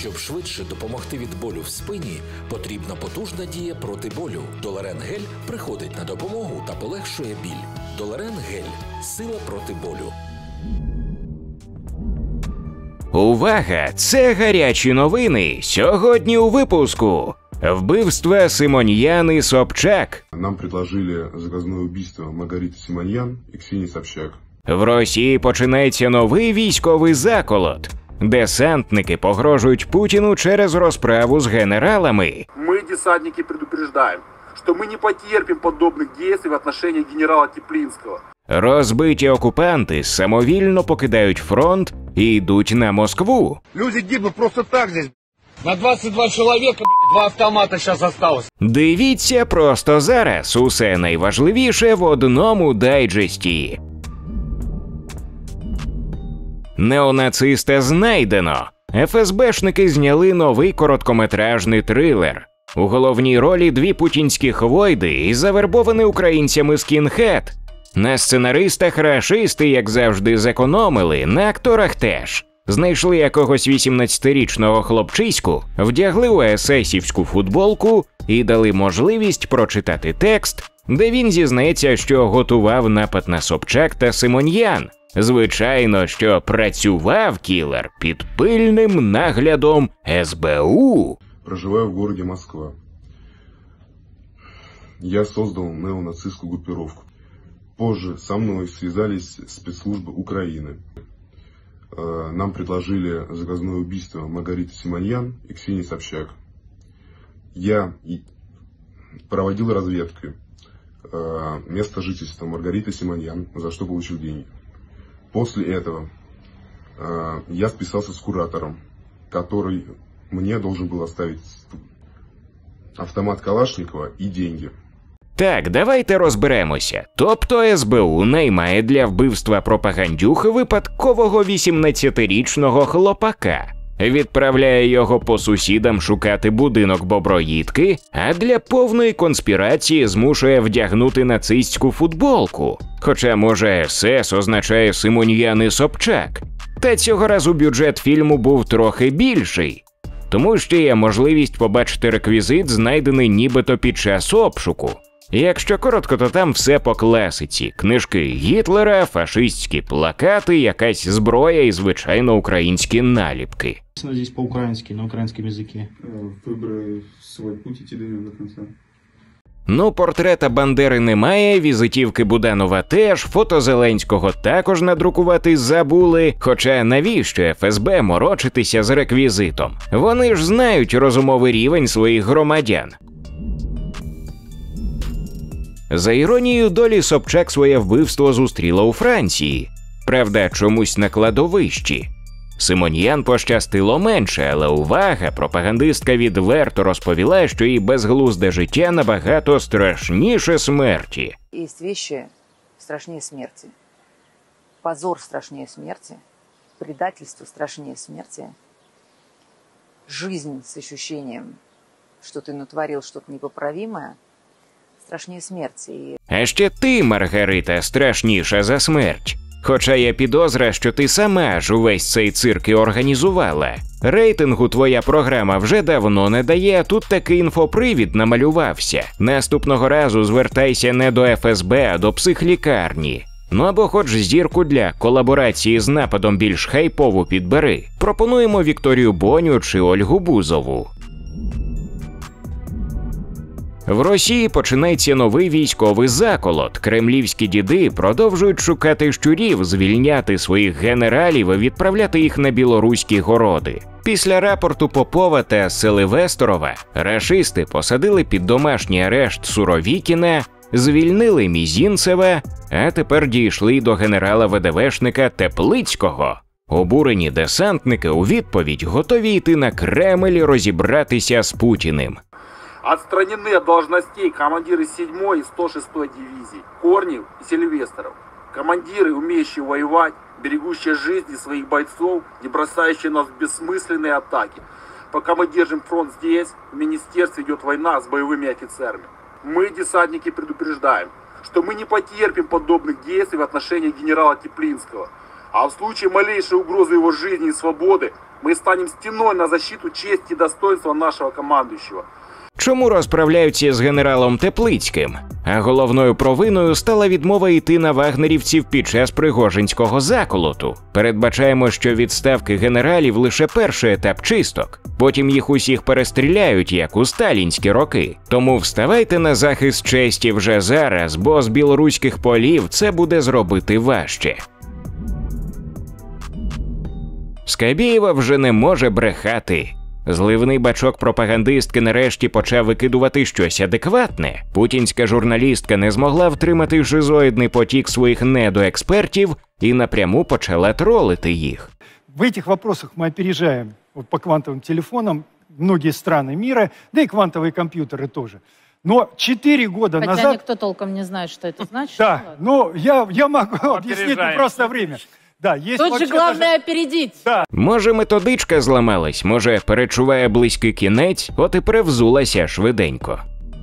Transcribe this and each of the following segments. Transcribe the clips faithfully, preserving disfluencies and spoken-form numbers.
Щоб швидше допомогти від болю в спині, потрібна потужна дія проти болю. Доларен Гель приходить на допомогу та полегшує біль. Доларен Гель – сила проти болю. Увага! Це гарячі новини. Сьогодні у випуску. Вбивство Симоньян и Собчак. Нам предложили заказное убийство Маргариты Симоньян и Ксении Собчак. В Росії починається новий військовий заколот. Десантники погрожують Путіну через розправу з генералами. Мы, десантники, предупреждаем, что мы не потерпим подобных действий в отношении генерала Теплинского. Розбиті окупанти самовільно покидають фронт і йдуть на Москву. Люди гибнут просто так здесь. На двадцать два человека, блядь, два автомата сейчас осталось. Дивіться просто зараз. Усе найважливіше в одному дайджесті. Неонациста знайдено. еф ес бешники зняли новий короткометражний трилер. У головній ролі дві путінські хвойди і завербований українцями скінхед. На сценаристах рашисти, як завжди, зекономили, на акторах теж. Знайшли якогось вісімнадцятирічного хлопчиську, вдягли у есесівську футболку і дали можливість прочитати текст, де він зізнається, що готував напад на Собчак та Симоньян. Звичайно, що працював кілер під пильним наглядом ес бе у. Проживаю в городе Москва. Я создал неонацистскую группировку. Позже со мной связались спецслужбы Украины. Нам предложили заказное убийство Маргариты Симоньян и Ксении Собчак. Я проводил разведку места жительства Маргариты Симоньян, за что получил деньги. После этого я списался с куратором, который мне должен был оставить автомат Калашникова и деньги. Так, давайте розберемося. Тобто ес бе у наймає для вбивства пропагандюхи випадкового вісімнадцятирічного хлопака. Відправляє його по сусідам шукати будинок боброїдки, а для повної конспірації змушує вдягнути нацистську футболку. Хоча, може, ес ес означає Симоньян і Собчак. Та цього разу бюджет фільму був трохи більший. Тому ще є можливість побачити реквізит, знайдений нібито під час обшуку. Якщо коротко, то там все по класиці. Книжки Гітлера, фашистські плакати, якась зброя і, звичайно, українські наліпки. Здесь по-украински, на украинском языке. Выбрали свой путь, идти до конца. Ну, портрета Бандери немає, візитівки Буданова теж, фото Зеленського також надрукувати забули. Хоча навіщо еф ес бе морочитися з реквізитом? Вони ж знають розумовий рівень своїх громадян. За іронією долі, Собчак своє вбивство зустріла у Франції. Правда, чомусь на кладовищі. Симоньян пощастило менше, але увага, пропагандистка відверто розповіла, що її безглузде життя набагато страшніше смерті. Є речі страшніше смерті. Позор страшніше смерті. Предательство страшніше смерті. Жизнь з ощущением, що ти натворив щось непоправиме, страшніше смерті. А ще ти, Маргарита, страшніша за смерть. Хоча є підозра, що ти сама ж увесь цей цирк і організувала. Рейтингу твоя програма вже давно не дає, а тут такий інфопривід намалювався. Наступного разу звертайся не до еф ес бе, а до психлікарні. Ну або хоч зірку для колаборації з нападом більш хайпову підбери. Пропонуємо Вікторію Боню чи Ольгу Бузову. В Росії починається новий військовий заколот. Кремлівські діди продовжують шукати щурів, звільняти своїх генералів і відправляти їх на білоруські городи. Після рапорту Попова та Селивесторова рашисти посадили під домашній арешт Суровікіна, звільнили Мізінцева, а тепер дійшли до генерала-ве де вешника Теплицького. Обурені десантники у відповідь готові йти на Кремль і розібратися з Путіним. Отстранены от должностей командиры седьмой и сто шестой дивизий, Корнев и Сильвестров. Командиры, умеющие воевать, берегущие жизни своих бойцов, не бросающие нас в бессмысленные атаки. Пока мы держим фронт здесь, в министерстве идет война с боевыми офицерами. Мы, десантники, предупреждаем, что мы не потерпим подобных действий в отношении генерала Теплинского. А в случае малейшей угрозы его жизни и свободы мы станем стеной на защиту чести и достоинства нашего командующего. Чому розправляються з генералом Теплицьким? А головною провиною стала відмова йти на вагнерівців під час Пригожинського заколоту. Передбачаємо, що відставки генералів лише перший етап чисток. Потім їх усіх перестріляють, як у сталінські роки. Тому вставайте на захист честі вже зараз, бо з білоруських полів це буде зробити важче. Скабєєва вже не може брехати. Зливний бачок пропагандистки нарешті почав викидувати щось адекватне. Путінська журналістка не змогла втримати шизоїдний потік своїх недоекспертів і напряму почала тролити їх. В этих вопросах мы опережаем вот по квантовым телефонам многие страны мира, да и квантовые компьютеры тоже. Но четыре года Хотя назад... никто толком не знает, что это значит. Да, но я, я могу объяснить просто время. Да, есть Тут же главное даже... опередить. Да. Може, методичка зламалась, може, перечуває близький кінець, от і перевзулася швиденько.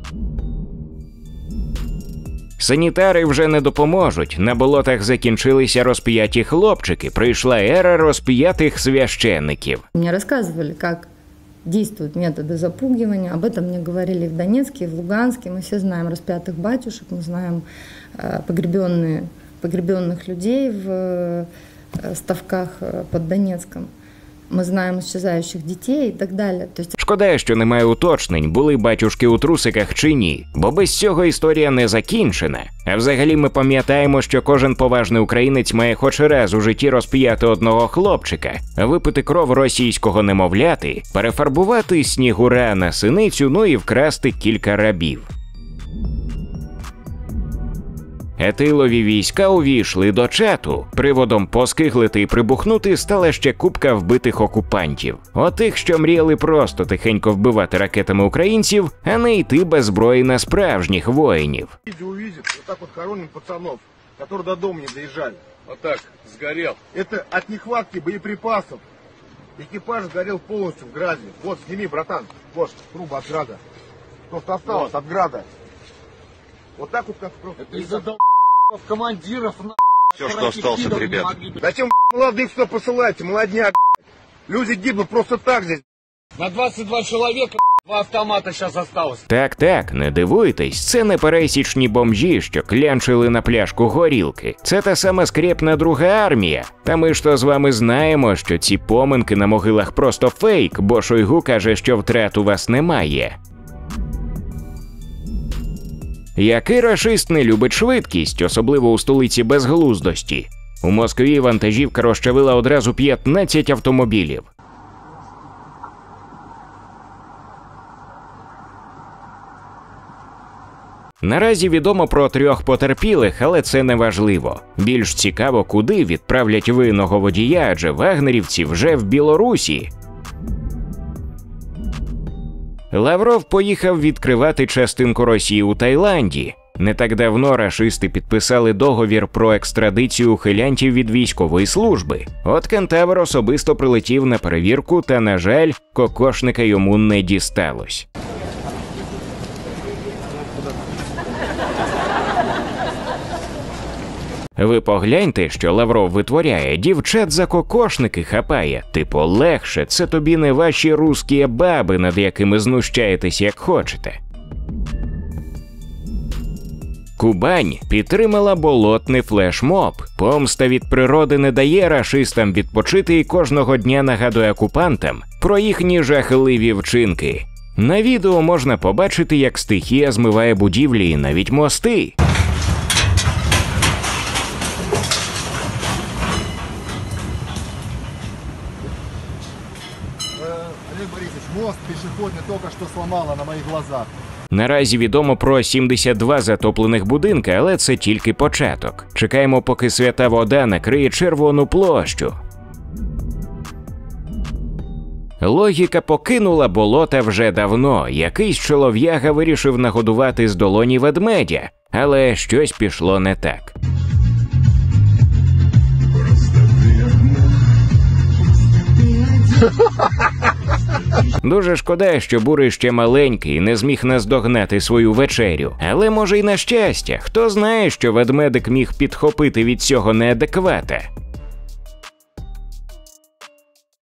Санітари вже не допоможуть, на болотах закінчилися розп'яті хлопчики, прийшла ера розп'ятих священників. Мне рассказывали, как действуют методы запугивания, об этом мне говорили в Донецке, в Луганске, мы все знаем распятых батюшек, мы знаем э, погребенные, погребенных людей в э, ставках э, под Донецком. Ми знаємо исчезаючих дітей і так далі. Шкода, що немає уточнень, були батюшки у трусиках чи ні, бо без цього історія не закінчена. А взагалі ми пам'ятаємо, що кожен поважний українець має хоч раз у житті розп'яти одного хлопчика, випити кров російського немовляти, перефарбувати Снігура на синицю, ну і вкрасти кілька рабів. Етилові війська увійшли до чату. Приводом поскиглити і прибухнути стала ще купка вбитих окупантів. Отих, що мріяли просто тихенько вбивати ракетами українців, а не йти без зброї на справжніх воїнів. Увидит, вот так вот хороним пацанов, которые до дома не доезжали. Вот так, сгорел. Это от нехватки боеприпасов. Экипаж сгорел полностью в граде. Вот, сними, братан, вот, труба от града. То, что осталось от града. Вот так вот как просто. Это из-за долб***ов командиров, на***. Все, что осталось от ребят. Зачем молодых сюда посылаете, молодняк? Люди гибнут просто так здесь. На двадцать два человека два автомата сейчас осталось. Так-так, не дивуйтесь, це не пересічні бомжі, що клянчили на пляшку горілки. Це та сама скрєпна друга армія. Та ми ж то з вами знаємо, що ці поминки на могилах просто фейк, бо Шойгу каже, що втрат у вас немає. Який рашист не любить швидкість, особливо у столиці безглуздості? У Москві вантажівка розчавила одразу п'ятнадцять автомобілів. Наразі відомо про трьох потерпілих, але це не важливо. Більш цікаво, куди відправлять винного водія, адже вагнерівці вже в Білорусі. Лавров поїхав відкривати частинку Росії у Таїланді. Не так давно рашисти підписали договір про екстрадицію ухилянтів від військової служби. От кентавр особисто прилетів на перевірку, та, на жаль, кокошника йому не дісталось. Ви погляньте, що Лавров витворяє, дівчат за кокошники хапає. Типу, легше, це тобі не ваші русські баби, над якими знущаєтесь як хочете. Кубань підтримала болотний флешмоб. Помста від природи не дає рашистам відпочити і кожного дня нагадує окупантам про їхні жахливі вчинки. На відео можна побачити, як стихія змиває будівлі і навіть мости. Мост пешеходный только что сломало на моих глазах. Наразі відомо про сімдесят два затоплених будинки, але це тільки початок. Чекаємо, поки свята вода накриє Червону площу. Логіка покинула болота вже давно. Якийсь чолов'яга вирішив нагодувати з долоні ведмедя, але щось пішло не так. Дуже шкода, що Бурий ще маленький і не зміг наздогнати свою вечерю. Але може й на щастя, хто знає, що ведмедик міг підхопити від цього неадеквата.